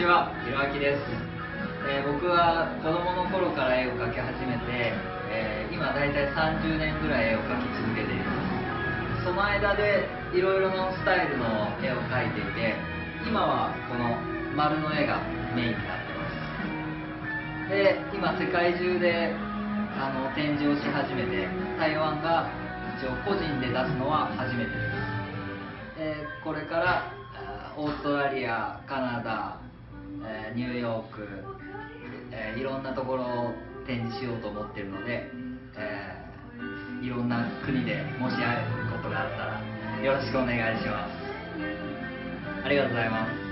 は、ひろあきです。僕は子供の頃から絵を描き始めて、今だいたい30年ぐらい絵を描き続けています。その間でいろいろなスタイルの絵を描いていて、今はこの丸の絵がメインになってます。で、今世界中で展示をし始めて、台湾が一応個人で出すのは初めてです。これからオーストラリア、カナダ、ニューヨーク、いろんなところを展示しようと思っているので、いろんな国でもし会えることがあったらよろしくお願いします。ありがとうございます。